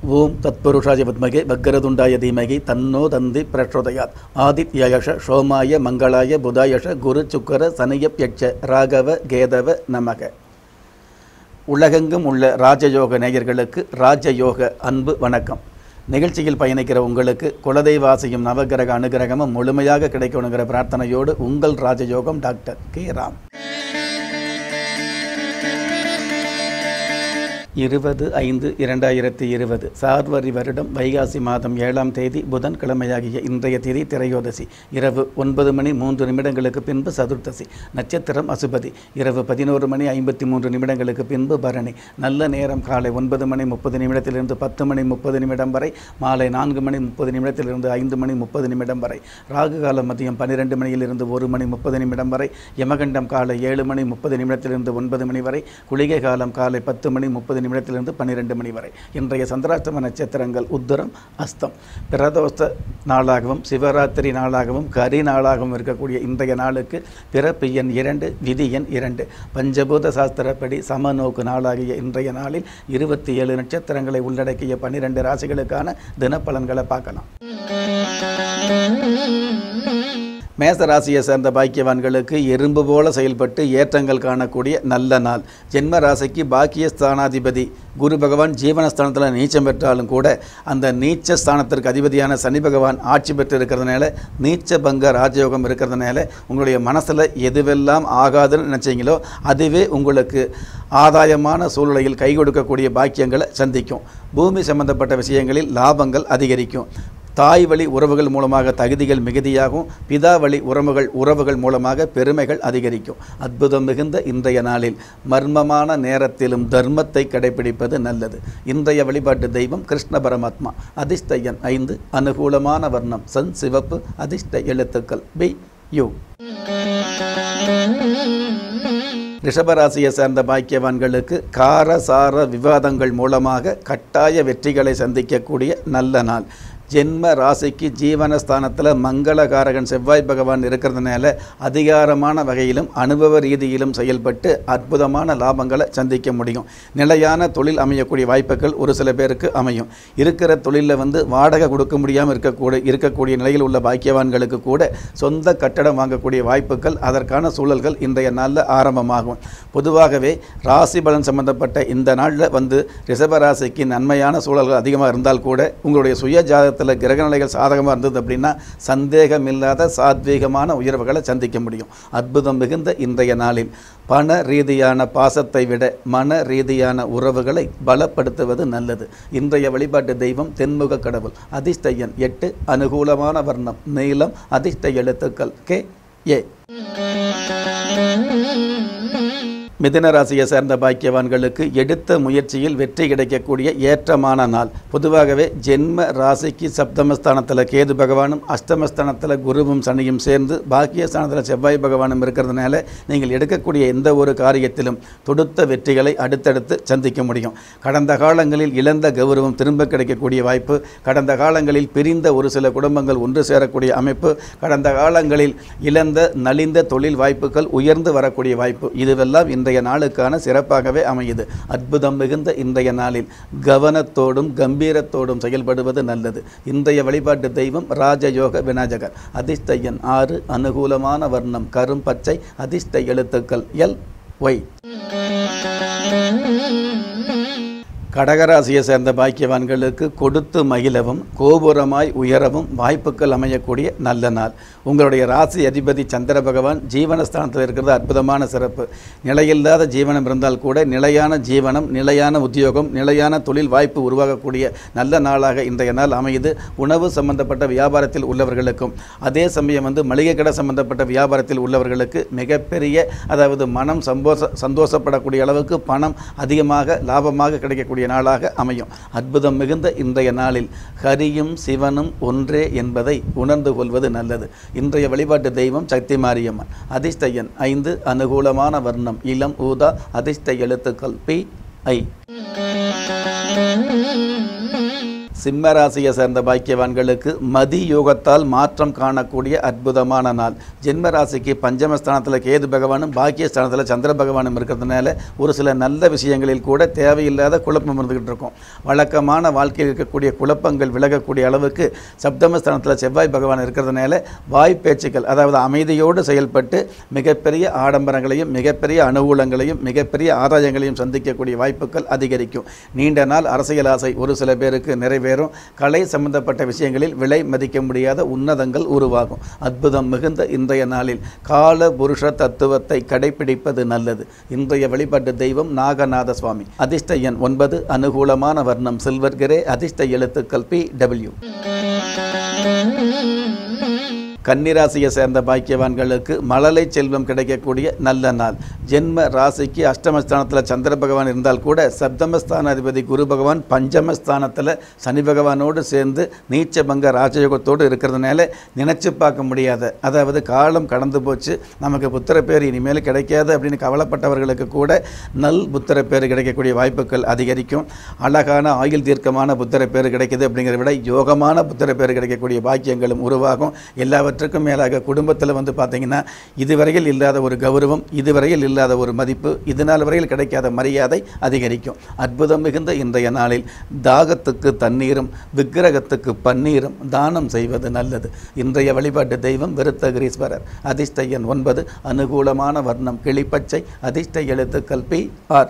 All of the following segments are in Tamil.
ஓம் தத்புருஷாய வித்மகே வக்ரதுண்டாய தீமகி தன்னோ தந்தி பிரச்சோதயாத். ஆதித்யயஷ சோமாய மங்களாய புதாயஷ குரு சுக்கர சனியப்யட்ச ராகவ கேதவ நமக. உலகெங்கும் உள்ள ராஜயோக நேயர்களுக்கு ராஜயோக அன்பு வணக்கம். நிகழ்ச்சியில் பயணிக்கிற உங்களுக்கு குலதெய்வாசியும் நவகிரக அனுகிரகமும் முழுமையாக கிடைக்கணுங்கிற பிரார்த்தனையோடு உங்கள் ராஜயோகம் டாக்டர் கே ராம். 20/5/2020 சார்வரி வருடம் வைகாசி மாதம் 7ஆம் தேதி புதன்கிழமையாகிய இன்றைய திதி திரையோதசி. இரவு 9:03 பின்பு சதுர்த்தசி. நட்சத்திரம் அசுபதி. இரவு 11:53 பின்பு பரணி. நல்ல நேரம் காலை 9:30 10:30 வரை, மாலை 4:30 5:30 வரை. ராகு காலம் மதியம் 12 மணியிலிருந்து 1:30 வரை. யமகண்டம் காலை 7:30 9 வரை. குளிகை காலம் காலை 10:30 12 வரை. இன்றைய சந்திராஷ்டம நட்சத்திரங்கள் உத்தரம், அஸ்தம். பிரதோஷ நாளாகவும் சிவராத்திரி நாளாகவும் கரி நாளாகவும் இருக்கக்கூடிய இன்றைய நாளுக்கு பிறப்பு எண் 2, விதி எண் 2. பஞ்சபூத சாஸ்திரப்படி சமநோக்கு நாளாகிய இன்றைய நாளில் 27 நட்சத்திரங்களை உள்ளடக்கிய 12 ராசிகளுக்கான தினப்பலன்களை பார்க்கலாம். மேச ராசியை சேர்ந்த பாக்கியவான்களுக்கு எறும்பு போல செயல்பட்டு ஏற்றங்கள் காணக்கூடிய நல்ல நாள். ஜென்ம ராசிக்கு பாக்கிய ஸ்தானாதிபதி குரு பகவான் ஜீவனஸ்தானத்தில் நீச்சம் பெற்றாலும் கூட அந்த நீச்ச ஸ்தானத்திற்கு அதிபதியான சனி பகவான் ஆட்சி பெற்று இருக்கிறதுனால, நீச்ச பங்க ராஜயோகம் இருக்கிறதுனால உங்களுடைய மனசில் எதுவெல்லாம் ஆகாதுன்னு நினச்சிங்களோ அதுவே உங்களுக்கு ஆதாயமான சூழ்நிலையில் கை கொடுக்கக்கூடிய பாக்கியங்களை சந்திக்கும். பூமி சம்பந்தப்பட்ட விஷயங்களில் லாபங்கள் அதிகரிக்கும். தாய் வழி உறவுகள் மூலமாக தகுதிகள் மிகுதியாகும். பிதா வழி உறவுகள் மூலமாக பெருமைகள் அதிகரிக்கும். அற்புதம் மிகுந்த இன்றைய நாளில் மர்மமான நேரத்திலும் தர்மத்தை கடைபிடிப்பது நல்லது. இன்றைய வழிபாட்டு தெய்வம் கிருஷ்ண பரமாத்மா. அதிர்ஷ்ட எண் 5. அனுகூலமான வர்ணம் சன் சிவப்பு. அதிர்ஷ்ட எழுத்துக்கள் பி யு. ரிஷபராசியை சேர்ந்த பாக்கியவான்களுக்கு காரசார விவாதங்கள் மூலமாக கட்டாய வெற்றிகளை சந்திக்கக்கூடிய நல்ல நாள். ஜென்ம ராசிக்கு ஜீவனஸ்தானத்தில் மங்களகாரகன் செவ்வாய் பகவான் இருக்கிறதுனால அதிகாரமான வகையிலும் அனுபவ ரீதியிலும் செயல்பட்டு அற்புதமான லாபங்களை சந்திக்க முடியும். நிலையான தொழில் அமையக்கூடிய வாய்ப்புகள் ஒரு சில பேருக்கு அமையும். இருக்கிற தொழிலில் வாடகை கொடுக்க முடியாமல் இருக்கக்கூடிய நிலையில் உள்ள பாக்கியவான்களுக்கு கூட சொந்த கட்டடம் வாங்கக்கூடிய வாய்ப்புகள், அதற்கான சூழல்கள் இன்றைய நாளில் ஆரம்பமாகும். பொதுவாகவே ராசி பலன் சம்பந்தப்பட்ட இந்த நாளில் ரிஷபராசிக்கு நன்மையான சூழல்கள் அதிகமாக இருந்தால் கூட உங்களுடைய சுய ஜாதகத்தில் கிரகநிலைகள் சாதகமாக இருந்தது அப்படின்னா சந்தேகமில்லாத சாத்வீகமான உயர்வுகளை சந்திக்க முடியும். அற்புதம் மிகுந்த இன்றைய நாளில் பண ரீதியான பாசத்தை விட மன ரீதியான உறவுகளை பலப்படுத்துவது நல்லது. இன்றைய வழிபாட்டு தெய்வம் தென்முக கடவுள். அதிர்ஷ்ட எண் 8. அனுகூலமான வர்ணம் நீலம். அதிர்ஷ்ட எழுத்துக்கள் கே ஏ. மிதுன ராசியை சேர்ந்த பாக்கியவான்களுக்கு எடுத்த முயற்சியில் வெற்றி கிடைக்கக்கூடிய ஏற்றமான நாள். பொதுவாகவே ஜென்ம ராசிக்கு சப்தமஸ்தானத்தில் கேது பகவானும் அஷ்டமஸ்தானத்தில் குருவும் சனியும் சேர்ந்து பாக்கியஸ்தானத்தில் செவ்வாய் பகவானும் இருக்கிறதுனால நீங்கள் எடுக்கக்கூடிய எந்த ஒரு காரியத்திலும் தொடுத்த வெற்றிகளை அடுத்தடுத்து சந்திக்க முடியும். கடந்த காலங்களில் இழந்த கௌரவம் திரும்ப கிடைக்கக்கூடிய வாய்ப்பு, கடந்த காலங்களில் பிரிந்த ஒரு சில குடும்பங்கள் ஒன்று சேரக்கூடிய அமைப்பு, கடந்த காலங்களில் இழந்த நலிந்த தொழில் வாய்ப்புகள் உயர்ந்து வரக்கூடிய வாய்ப்பு, இதுவெல்லாம் இன்றைய நாளுக்கான சிறப்பாகவே அமையுது. அற்புதம் மிகுந்த இன்றைய நாளில் கவனத்தோடும் கம்பீரத்தோடும் செயல்படுவது நல்லது. இன்றைய வழிபாட்டு தெய்வம் ராஜயோக விநாயகர். அதிர்ஷ்ட எண் 6. அனுகூலமான வர்ணம் கரும் பச்சை. அதிர்ஷ்ட எழுத்துக்கள் எல் ஒய். கடகராசியை சேர்ந்த பாக்கியவான்களுக்கு கொடுத்து மகிழவும் கோபுரமாய் உயரவும் வாய்ப்புகள் அமையக்கூடிய நல்ல நாள். உங்களுடைய ராசி அதிபதி சந்திர பகவான் ஜீவனஸ்தானத்தில் இருக்கிறது அற்புதமான சிறப்பு. நிலையில்லாத ஜீவனம் இருந்தால் கூட நிலையான ஜீவனம், நிலையான உத்தியோகம், நிலையான தொழில் வாய்ப்பு உருவாகக்கூடிய நல்ல நாளாக இன்றைய நாள் அமையுது. உணவு சம்பந்தப்பட்ட வியாபாரத்தில் உள்ளவர்களுக்கும் அதே சமயம் மளிகை கடை சம்பந்தப்பட்ட வியாபாரத்தில் உள்ளவர்களுக்கு மிகப்பெரிய மனம் சந்தோஷப்படக்கூடிய அளவுக்கு பணம் அதிகமாக லாபமாக கிடைக்கக்கூடிய நாளாக அமையும். அற்புதம் மிகுந்த இன்றைய நாளில் ஹரியும் சிவனும் ஒன்றே என்பதை உணர்ந்து கொள்வது நல்லது. இன்றைய வழிபாட்டு தெய்வம் சக்தி மாரியம்மன். அதிர்ஷ்ட எண் 5. அனுகூலமான வர்ணம் இளம் ஊதா. அதிர்ஷ்ட எழுத்துக்கள் பி ஐ. சிம்ம ராசியை சேர்ந்த பாக்கியவான்களுக்கு மதி யோகத்தால் மாற்றம் காணக்கூடிய அற்புதமான நாள். ஜென்ம ராசிக்கு பஞ்சமஸ்தானத்தில் கேது பகவானும் பாக்கியஸ்தானத்தில் சந்திர பகவானும் இருக்கிறதுனால ஒரு சில நல்ல விஷயங்களில் கூட தேவையில்லாத குழப்பம் இருந்துகிட்டு இருக்கும். வழக்கமான வாழ்க்கையில் இருக்கக்கூடிய குழப்பங்கள் விலகக்கூடிய அளவுக்கு சப்தமஸ்தானத்தில் செவ்வாய் பகவான் இருக்கிறதுனால வாய்ப்பேச்சுக்கள், அதாவது அமைதியோடு செயல்பட்டு மிகப்பெரிய ஆடம்பரங்களையும் மிகப்பெரிய அனுகூலங்களையும் மிகப்பெரிய ஆதாயங்களையும் சந்திக்கக்கூடிய வாய்ப்புகள் அதிகரிக்கும். நீண்ட நாள் அரசியல் ஆசை ஒரு சில பேருக்கு நிறைவேறும். கலை சம்பந்தப்பட்ட விஷயங்களில் விலை மதிக்க முடியாத உன்னதங்கள் உருவாகும். அற்புதம் மிகுந்த இன்றைய நாளில் கால புருஷ தத்துவத்தை கடைபிடிப்பது நல்லது. இன்றைய வழிபாட்டு தெய்வம் நாகநாத சுவாமி. அதிர்ஷ்ட எண் 9, அனுகூலமான வர்ணம் சில்வர் கிரே, அதிர்ஷ்ட எழுத்துக்கள் PW. கன்னிராசியை சேர்ந்த பாக்கியவான்களுக்கு மழலை செல்வம் கிடைக்கக்கூடிய நல்ல நாள். ஜென்ம ராசிக்கு அஷ்டமஸ்தானத்தில் சந்திர பகவான் இருந்தால் கூட சப்தமஸ்தானாதிபதி குரு பகவான் பஞ்சமஸ்தானத்தில் சனி பகவானோடு சேர்ந்து நீச்சபங்க ராஜயோகத்தோடு இருக்கிறதுனால நினச்சி பார்க்க முடியாத, அதாவது காலம் கடந்து போச்சு, நமக்கு புத்திர பேர் இனிமேல் கிடைக்காது அப்படின்னு கவலைப்பட்டவர்களுக்கு கூட நல் புத்திர பேர் கிடைக்கக்கூடிய வாய்ப்புகள் அதிகரிக்கும். அழகான ஆயுள் தீர்க்கமான புத்திர பேர் கிடைக்குது அப்படிங்கிறத விட யோகமான புத்திர பேர் கிடைக்கக்கூடிய பாக்கியங்களும் உருவாகும். எல்லாவற்றுக்கும் மேலாக குடும்பத்தில் பார்த்தீங்கன்னா இதுவரையில் இல்லாத ஒரு கௌரவம், இதுவரையில் இல்லாத ஒரு மதிப்பு, இதனால் வரையில் கிடைக்காத மரியாதை அதிகரிக்கும். அற்புதம் மிகுந்த இன்றைய நாளில் தாகத்துக்கு தண்ணீரும் விக்கிரகத்துக்கு பன்னீரும் தானம் செய்வது நல்லது. இன்றைய வழிபாட்டு தெய்வம் விருத்தகிரீஸ்வரர். அதிர்ஷ்ட எண் 9, அனுகூலமான வர்ணம் கிளிப்பச்சை, அதிர்ஷ்ட எழுத்துக்கள் PR.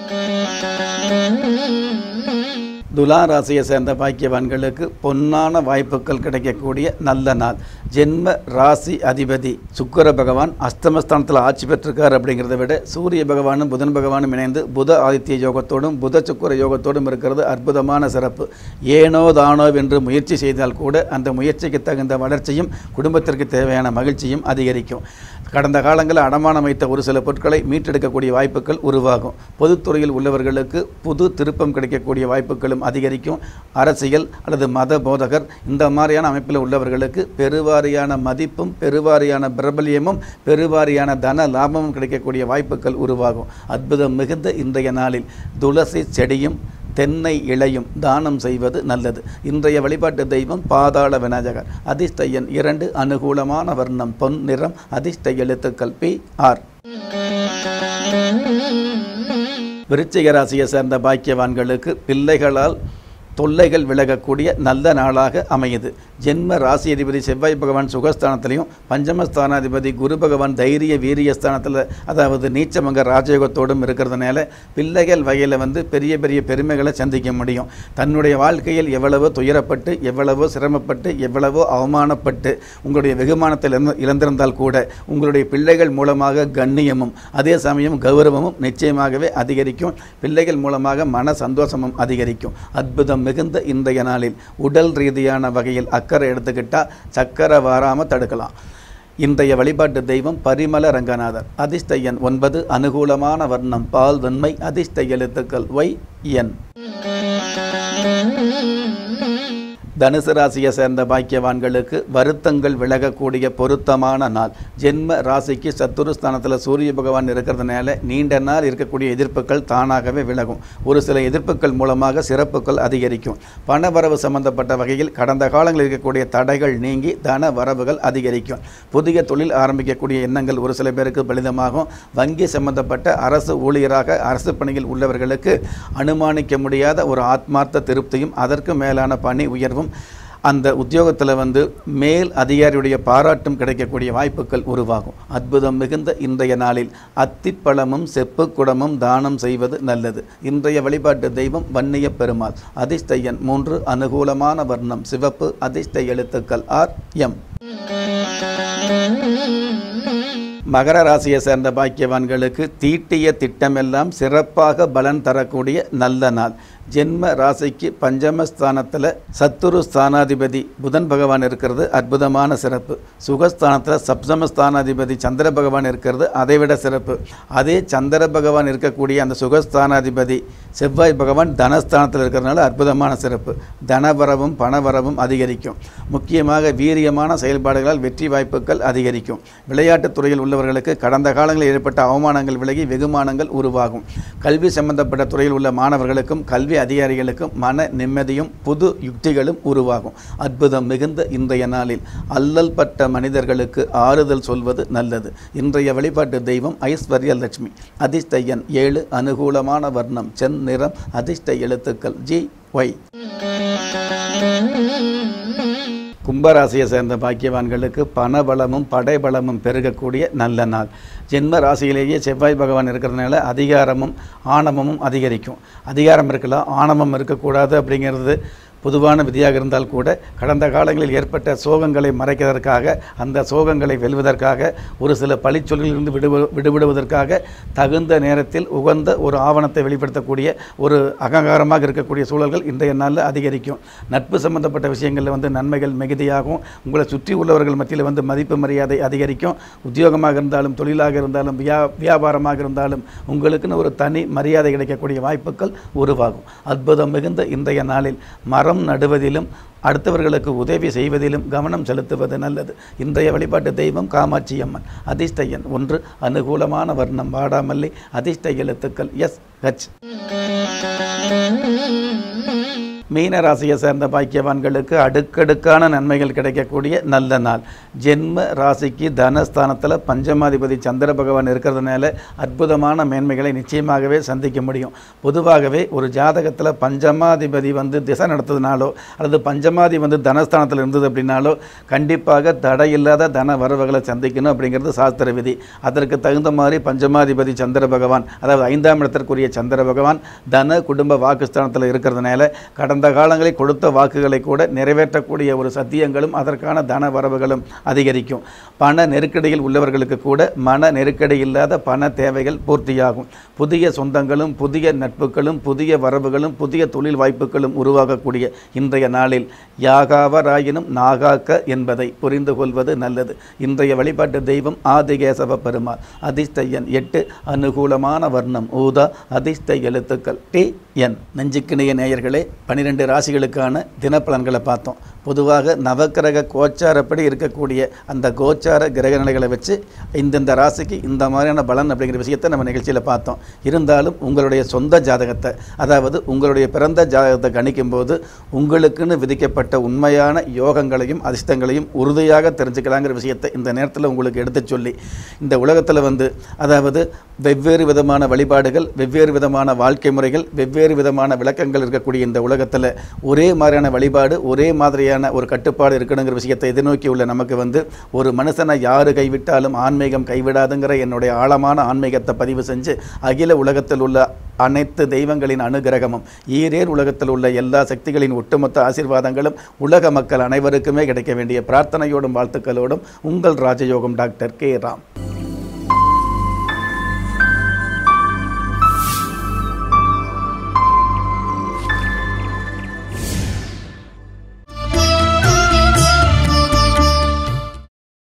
துலா ராசியை சேர்ந்த பாக்கியவான்களுக்கு பொன்னான வாய்ப்புகள் கிடைக்கக்கூடிய நல்ல நாள். ஜென்ம ராசி அதிபதி சுக்கிர பகவான் அஷ்டமஸ்தானத்தில் ஆட்சி பெற்றிருக்கார். அப்படிங்கிறத விட சூரிய பகவானும் புதன் பகவானும் இணைந்து புத ஆதித்ய யோகத்தோடும் புத சுக்கிர யோகத்தோடும் இருக்கிறது அற்புதமான சிறப்பு. ஏனோ தானோ என்று முயற்சி செய்தால் கூட அந்த முயற்சிக்கு தகுந்த வளர்ச்சியும் குடும்பத்திற்கு தேவையான மகிழ்ச்சியும் அதிகரிக்கும். கடந்த காலங்களில் அடமானம் வைத்த ஒரு சில பொருட்களை மீட்டெடுக்கக்கூடிய வாய்ப்புகள் உருவாகும். பொதுத்துறையில் உள்ளவர்களுக்கு புது திருப்பம் கிடைக்கக்கூடிய வாய்ப்புகளும் அதிகரிக்கும். அரசியல் அல்லது மத போதகர் இந்த மாதிரியான அமைப்பில் உள்ளவர்களுக்கு பெருவாரியான மதிப்பும் பெருவாரியான பிரபல்யமும் பெருவாரியான தன லாபமும் கிடைக்கக்கூடிய வாய்ப்புகள் உருவாகும். அற்புதம் மிகுந்த இன்றைய நாளில் துளசி செடியும் தென்னை இலையும் தானம் செய்வது நல்லது. இன்றைய வழிபாட்டு தெய்வம் பாதாள விநாயகர். அதிர்ஷ்ட எண் 2, அனுகூலமான வர்ணம் பொன் நிறம், அதிர்ஷ்ட எழுத்துக்கள் PR. விருச்சிக ராசியை சேர்ந்த பாக்கியவான்களுக்கு பிள்ளைகளால் தொல்லைகள் விலகக்கூடிய நல்ல நாளாக அமையுது. ஜென்ம ராசி அதிபதி செவ்வாய் பகவான் சுகஸ்தானத்திலையும் பஞ்சமஸ்தானாதிபதி குரு பகவான் தைரிய வீரியஸ்தானத்தில், அதாவது நீச்சமங்க ராஜயோகத்தோடும் இருக்கிறதுனால பிள்ளைகள் வகையில் பெரிய பெரிய பெருமைகளை சந்திக்க முடியும். தன்னுடைய வாழ்க்கையில் எவ்வளவோ துயரப்பட்டு எவ்வளவோ சிரமப்பட்டு எவ்வளவோ அவமானப்பட்டு உங்களுடைய வெகுமானத்தில் இழந்திருந்தால் கூட உங்களுடைய பிள்ளைகள் மூலமாக கண்ணியமும் அதே சமயம் கௌரவமும் நிச்சயமாகவே அதிகரிக்கும். பிள்ளைகள் மூலமாக மன சந்தோஷமும் அதிகரிக்கும். அற்புதம் மிகுந்த இன்றைய நாளில் உடல் ரீதியான வகையில் அக்கறை எடுத்துக்கிட்டால் சக்கரை வாராமல் தடுக்கலாம். இன்றைய வழிபாட்டு தெய்வம் பரிமள ரங்கநாதர். அதிர்ஷ்ட எண் 9, அனுகூலமான வர்ணம் பால் வெண்மை, அதிர்ஷ்ட எழுத்துக்கள் YN. தனுசு ராசியை சேர்ந்த பாக்கியவான்களுக்கு வருத்தங்கள் விலகக்கூடிய பொருத்தமான நாள். ஜென்ம ராசிக்கு சத்துருஸ்தானத்தில் சூரிய பகவான் இருக்கிறதுனால நீண்ட நாள் இருக்கக்கூடிய எதிர்ப்புகள் தானாகவே விலகும். ஒரு சில எதிர்ப்புகள் மூலமாக சிறப்புகள் அதிகரிக்கும். பணவரவு சம்பந்தப்பட்ட வகையில் கடந்த காலங்களில் இருக்கக்கூடிய தடைகள் நீங்கி தன வரவுகள் அதிகரிக்கும். புதிய தொழில் ஆரம்பிக்கக்கூடிய எண்ணங்கள் ஒரு சில பேருக்கு பலிதமாகும். வங்கி சம்பந்தப்பட்ட அரசு ஊழியராக அரசு பணியில் உள்ளவர்களுக்கு அனுமானிக்க முடியாத ஒரு ஆத்மார்த்த திருப்தியும் அதற்கு மேலான பணி உயர்வும் அந்த உத்தியோகத்தில் மேல் அதிகாரியுடைய பாராட்டும் கிடைக்கக்கூடிய வாய்ப்புகள் உருவாகும். அற்புதம் மிகுந்த இன்றைய நாளில் அத்திப்பழமும் செப்பு குடமும் தானம் செய்வது நல்லது. இன்றைய வழிபாட்டு தெய்வம் வன்னிய பெருமாள். அதிர்ஷ்ட எண் 3, அனுகூலமான வர்ணம் சிவப்பு, அதிர்ஷ்ட எழுத்துக்கள் RM. மகர ராசியை சேர்ந்த பாக்கியவான்களுக்கு தீட்டிய திட்டமெல்லாம் சிறப்பாக பலன் தரக்கூடிய நல்ல நாள். ஜென்ம ராசிக்கு பஞ்சமஸ்தானத்தில் சத்துரு ஸ்தானாதிபதி புதன் பகவான் இருக்கிறது அற்புதமான சிறப்பு. சுகஸ்தானத்தில் சப்தமஸ்தானாதிபதி சந்திர பகவான் இருக்கிறது அதைவிட சிறப்பு. அதே சந்திர பகவான் இருக்கக்கூடிய அந்த சுகஸ்தானாதிபதி செவ்வாய் பகவான் தனஸ்தானத்தில் இருக்கிறதுனால அற்புதமான சிறப்பு. தனவரவும் பணவரவும் அதிகரிக்கும். முக்கியமாக வீரியமான செயல்பாடுகளால் வெற்றி வாய்ப்புகள் அதிகரிக்கும். விளையாட்டுத் துறையில் உள்ளவர்களுக்கு கடந்த காலங்களில் ஏற்பட்ட அவமானங்கள் விலகி வெகுமானங்கள் உருவாகும். கல்வி சம்பந்தப்பட்ட துறையில் உள்ள மாணவர்களுக்கும் கல்வி அதிகாரிகளுக்கு மன நிம்மதியும் புது யுக்திகளும் உருவாகும். அற்புதம் மிகுந்த இன்றைய நாளில் அல்லல் பட்ட மனிதர்களுக்கு ஆறுதல் சொல்வது நல்லது. இன்றைய வழிபாட்டு தெய்வம் ஐஸ்வர்ய லட்சுமி. அதிர்ஷ்ட எண் 7. அனுகூலமான வர்ணம் செந்நிறம். அதிர்ஷ்ட எழுத்துக்கள் GY. கும்பராசியை சேர்ந்த பாக்கியவான்களுக்கு பணபலமும் படைபலமும் பெருகக்கூடிய நல்ல நாள். ஜென்ம ராசியிலேயே செவ்வாய் பகவான் இருக்கிறதுனால அதிகாரமும் ஆணவமும் அதிகரிக்கும். அதிகாரம் இருக்கலாம், ஆணவம் இருக்கக்கூடாது அப்படிங்கிறது பொதுவான விதியாக இருந்தால் கூட கடந்த காலங்களில் ஏற்பட்ட சோகங்களை மறைக்கிறதற்காக, அந்த சோகங்களை வெல்வதற்காக, ஒரு சில பழிச்சொல்லிலிருந்து விடுபடுவதற்காக தகுந்த நேரத்தில் உகந்த ஒரு ஆவணத்தை வெளிப்படுத்தக்கூடிய ஒரு அகங்காரமாக இருக்கக்கூடிய சூழல்கள் இன்றைய நாளில் அதிகரிக்கும். நட்பு சம்பந்தப்பட்ட விஷயங்களில் நன்மைகள் மிகுதியாகும். உங்களை சுற்றி உள்ளவர்கள் மத்தியில் மதிப்பு மரியாதை அதிகரிக்கும். உத்தியோகமாக இருந்தாலும், தொழிலாக இருந்தாலும், வியாபாரமாக இருந்தாலும் உங்களுக்குன்னு ஒரு தனி மரியாதை கிடைக்கக்கூடிய வாய்ப்புகள் உருவாகும். அற்புதம் மிகுந்த இன்றைய நாளில் மரம் நடுவதிலும் அடுத்தவர்களுக்கு உதவி செய்வதிலும் கவனம் செலுத்துவது நல்லது. இன்றைய வழிபாட்டு தெய்வம் காமாட்சி அம்மன். அதிர்ஷ்ட எண் 1. அனுகூலமான வர்ணம் வாடாமல்லி. அதிர்ஷ்ட எழுத்துக்கள் SH. மீன ராசியை சேர்ந்த பாக்கியவான்களுக்கு அடுக்கடுக்கான நன்மைகள் கிடைக்கக்கூடிய நல்ல நாள். ஜென்ம ராசிக்கு தனஸ்தானத்தில் பஞ்சமாதிபதி சந்திர பகவான் இருக்கிறதுனால அற்புதமான மேன்மைகளை நிச்சயமாகவே சந்திக்க முடியும். பொதுவாகவே ஒரு ஜாதகத்தில் பஞ்சமாதிபதி திசை நடத்துறதுனாலோ அல்லது பஞ்சமாதி தனஸ்தானத்தில் இருந்தது அப்படின்னாலோ கண்டிப்பாக தடையில்லாத தன வரவுகளை சந்திக்கணும் அப்படிங்கிறது சாஸ்திர விதி. அதற்கு தகுந்த மாதிரி பஞ்சமாதிபதி சந்திர பகவான், அதாவது 5ஆம் இடத்திற்குரிய சந்திர பகவான் தன குடும்ப வாக்குஸ்தானத்தில் இருக்கிறதுனால கடந்த காலங்களில் கொடுத்த வாக்குகளை கூட நிறைவேற்றக்கூடிய ஒரு சத்தியங்களும் அதற்கான தன வரவுகளும் அதிகரிக்கும். பண நெருக்கடியில் உள்ளவர்களுக்கு கூட மன நெருக்கடி இல்லாத பண தேவைகள் பூர்த்தியாகும். புதிய சொந்தங்களும் புதிய நட்புகளும் புதிய வரவுகளும் புதிய தொழில் வாய்ப்புகளும் உருவாகக்கூடிய இன்றைய நாளில் யாகாவராயினும் நாகாக்க என்பதை புரிந்து கொள்வது நல்லது. இன்றைய வழிபாட்டு தெய்வம் ஆதிகேசவ பெருமாள். அதிர்ஷ்ட எண் 8. அனுகூலமான வர்ணம் ஊதா. அதிர்ஷ்ட எழுத்துக்கள் TN. நெஞ்சுக்கிணைய நேயர்களே, 12 ராசிகளுக்கான தினப்பலன்களை பார்த்தோம். பொதுவாக நவக்கிரக கோச்சாரப்படி இருக்கக்கூடிய அந்த கோச்சார கிரக நிலைகளை வச்சு இந்தந்த ராசிக்கு இந்த மாதிரியான பலன் அப்படிங்கிற விஷயத்தை நம்ம நிகழ்ச்சியில் பார்த்தோம். இருந்தாலும் உங்களுடைய சொந்த ஜாதகத்தை, அதாவது உங்களுடைய பிறந்த ஜாதகத்தை கணிக்கும்போது உங்களுக்குன்னு விதிக்கப்பட்ட உண்மையான யோகங்களையும் அதிர்ஷ்டங்களையும் உறுதியாக தெரிஞ்சுக்கலாங்கிற விஷயத்தை இந்த நேரத்தில் உங்களுக்கு எடுத்து சொல்லி, இந்த உலகத்தில் அதாவது வெவ்வேறு விதமான வழிபாடுகள், வெவ்வேறு விதமான வாழ்க்கை முறைகள், வெவ்வேறு விதமான விளக்கங்கள் இருக்கக்கூடிய இந்த உலகத்தில் ஒரே மாதிரியான வழிபாடு, ஒரே மாதிரியான ஒரு கட்டுப்பாடு இருக்கணுங்கிற விஷயத்தை எதிர்நோக்கி உள்ள நமக்கு ஒரு மனுஷனை யாரு கைவிட்டாலும் ஆன்மீகம் கைவிடாதுங்கிற என்னுடைய ஆழமான ஆன்மீகத்தை பதிவு செஞ்சு அகில உலகத்தில் உள்ள அனைத்து தெய்வங்களின் அனுகிரகமும் ஈரேர் உலகத்தில் உள்ள எல்லா சக்திகளின் ஒட்டுமொத்த ஆசீர்வாதங்களும் உலக மக்கள் அனைவருக்குமே கிடைக்க வேண்டிய பிரார்த்தனையோடும் வாழ்த்துக்களோடும் உங்கள் ராஜயோகம் டாக்டர் K. ராம்.